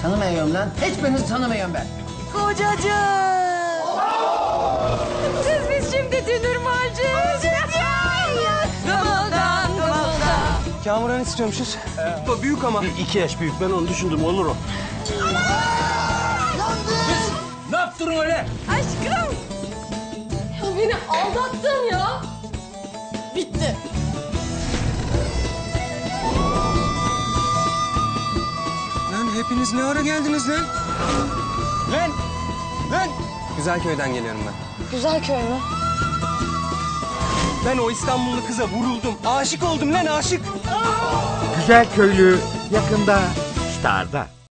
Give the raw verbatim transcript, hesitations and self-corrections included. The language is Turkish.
Tanımıyorum lan. Hiçbirinizi tanımıyorum ben. Kocacığım. Siz biz şimdi dünür mü olacağız? Kımıldan kımıldan. Kamuran istiyormuşuz. Ee, büyük ama. İki yaş büyük. Ben onu düşündüm. Olur o. Kız ne yaptın öyle? Aşkım. Ya beni aldattın ya. Bitti. Lan hepiniz ne ara geldiniz lan? Lan! Lan! Güzelköy'den geliyorum ben. Güzelköy mü? Ben o İstanbullu kıza vuruldum. Aşık oldum lan aşık. Güzel Köylü yakında Star'da.